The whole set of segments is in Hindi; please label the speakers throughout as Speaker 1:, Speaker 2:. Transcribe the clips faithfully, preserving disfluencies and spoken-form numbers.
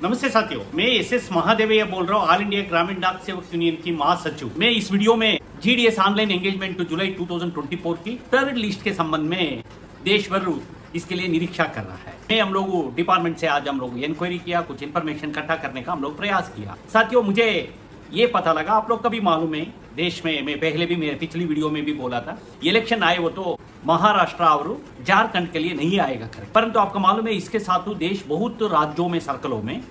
Speaker 1: नमस्ते साथियों, मैं एस एस महादेवैया बोल रहा हूँ, ऑल इंडिया ग्रामीण डाक सेवक यूनियन की महासचिव। मैं इस वीडियो में जीडीएस ऑनलाइन एंगेजमेंट टू जुलाई दो हज़ार चौबीस की थर्ड लिस्ट के संबंध में देश भर इसके लिए निरीक्षा कर रहा है। मैं हम लोग डिपार्टमेंट से आज हम लोग इंक्वायरी किया, कुछ इन्फॉर्मेशन इकट्ठा करने का हम लोग प्रयास किया। साथियों, मुझे ये पता लगा, आप लोग का भी मालूम है, देश में मैं पहले भी मेरे पिछली वीडियो में भी बोला था, इलेक्शन आए वो तो महाराष्ट्र और झारखंड के लिए नहीं आएगा, परंतु आपको मालूम है इसके साथ देश बहुत राज्यों में सर्कलों में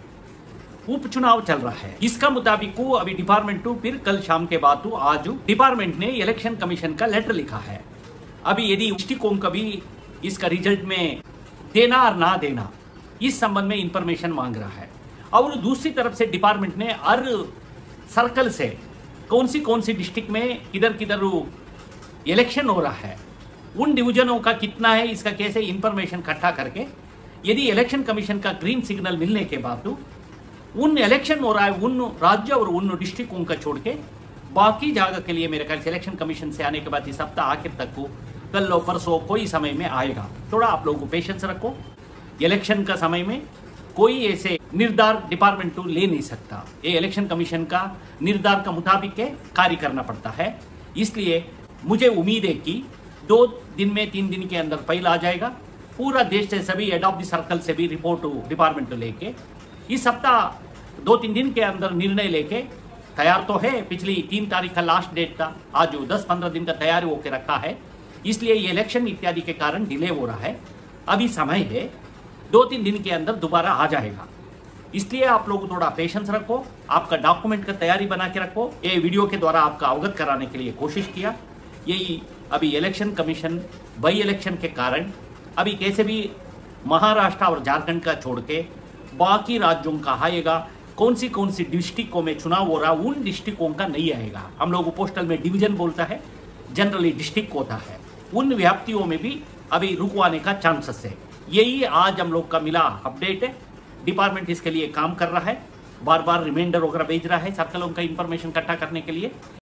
Speaker 1: उपचुनाव चल रहा है। इसका मुताबिक अभी डिपार्टमेंट फिर कल शाम के बाद आज डिपार्टमेंट ने इलेक्शन कमीशन का लेटर लिखा है। अभी यदि दृष्टिकोण का भी इसका रिजल्ट में देना और ना देना, इस संबंध में इंफॉर्मेशन मांग रहा है। और दूसरी तरफ से डिपार्टमेंट ने हर सर्कल से कौन सी कौन सी डिस्ट्रिक्ट में किधर किधर इलेक्शन हो रहा है, उन डिवीजनों का कितना है, इसका कैसे इंफॉर्मेशन इकट्ठा करके यदि इलेक्शन कमीशन का ग्रीन सिग्नल मिलने के बाद उन इलेक्शन हो रहा है उन राज्य और उन डिस्ट्रिक्टों का छोड़ के बाकी जगह के लिए मेरे ख्याल से इलेक्शन कमीशन से आने के बाद इस सप्ताह आखिर तक को कल लो परसों कोई समय में आएगा। थोड़ा आप लोगों को पेशेंस रखो। इलेक्शन का समय में कोई ऐसे निर्धार डिपार्टमेंट तो ले नहीं सकता, ये इलेक्शन कमीशन का निर्धार का मुताबिक कार्य करना पड़ता है। इसलिए मुझे उम्मीद है कि दो दिन में तीन दिन के अंदर फाइल आ जाएगा। पूरा देश से सभी हेड ऑफ द सर्कल से भी रिपोर्ट डिपार्टमेंट लेके इस सप्ताह दो तीन दिन के अंदर निर्णय लेके तैयार तो है। पिछली तीन तारीख का लास्ट डेट था, आज दस पंद्रह दिन का तैयारी होकर रखा है। इसलिए ये इलेक्शन इत्यादि के कारण डिले हो रहा है। अभी समय है, दो तीन दिन के अंदर दोबारा आ जाएगा। इसलिए आप लोग थोड़ा पेशेंस रखो, आपका डॉक्यूमेंट का तैयारी बना के रखो। ये वीडियो के द्वारा आपका अवगत कराने के लिए कोशिश किया। यही अभी इलेक्शन कमीशन बाई इलेक्शन के कारण अभी कैसे भी महाराष्ट्र और झारखंड का छोड़ के बाकी राज्यों का आएगा। कौन सी कौन सी डिस्ट्रिक्टों में चुनाव हो रहा, उन डिस्ट्रिक्टों का नहीं आएगा। हम लोग पोस्टल में डिवीजन बोलता है, जनरली डिस्ट्रिक्ट होता है। उन व्याप्तियों में भी अभी रुकवाने का चांसेस है। यही आज हम लोग का मिला अपडेट है। डिपार्टमेंट इसके लिए काम कर रहा है, बार बार रिमाइंडर वगैरह भेज रहा है सर्कलों का इंफॉर्मेशन इकट्ठा करने के लिए।